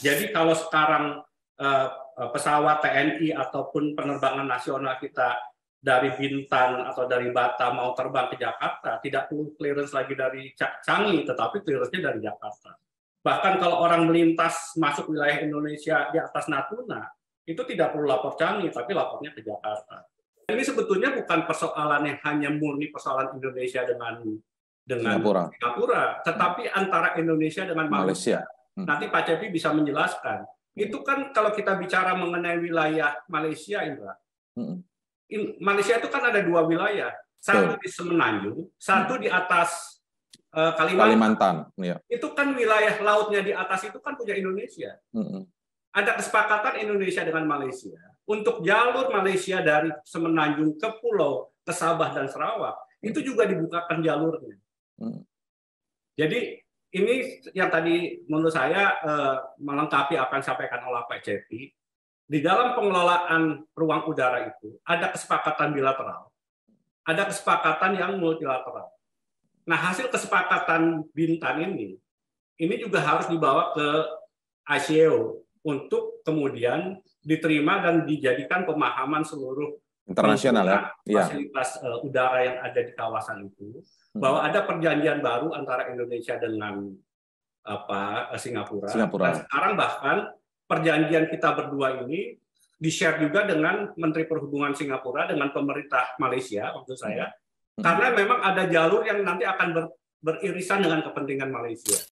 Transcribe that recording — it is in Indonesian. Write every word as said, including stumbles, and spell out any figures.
Jadi kalau sekarang uh, pesawat T N I ataupun penerbangan nasional kita dari Bintan atau dari Batam mau terbang ke Jakarta, tidak perlu clearance lagi dari Changi, tetapi clearance-nya dari Jakarta. Bahkan kalau orang melintas masuk wilayah Indonesia di atas Natuna, itu tidak perlu lapor Changi, tapi lapornya ke Jakarta. Ini sebetulnya bukan persoalan yang hanya murni persoalan Indonesia dengan dengan Singapura, Singapura tetapi antara Indonesia dengan Malaysia. Malaysia. Hmm. Nanti Pak Cepi bisa menjelaskan. Itu kan kalau kita bicara mengenai wilayah Malaysia, Indra. Hmm. Malaysia itu kan ada dua wilayah, satu di Semenanjung, satu di atas uh, Kalimantan. Kalimantan ya. Itu kan wilayah lautnya di atas itu kan punya Indonesia. Hmm. Ada kesepakatan Indonesia dengan Malaysia untuk jalur Malaysia dari Semenanjung ke Pulau, ke Sabah dan Sarawak, itu juga dibukakan jalurnya. Hmm. Jadi ini yang tadi menurut saya uh, melengkapi apa yang disampaikan oleh Pak Cepi. Di dalam pengelolaan ruang udara itu ada kesepakatan bilateral, ada kesepakatan yang multilateral. Nah, hasil kesepakatan Bintan ini, ini juga harus dibawa ke I C A O untuk kemudian diterima dan dijadikan pemahaman seluruh internasional ya, fasilitas ya. uh, udara yang ada di kawasan itu, bahwa ada perjanjian baru antara Indonesia dengan apa Singapura. Singapura. Dan sekarang bahkan perjanjian kita berdua ini di-share juga dengan Menteri Perhubungan Singapura dengan pemerintah Malaysia, maksud saya, hmm. karena memang ada jalur yang nanti akan ber, beririsan dengan kepentingan Malaysia.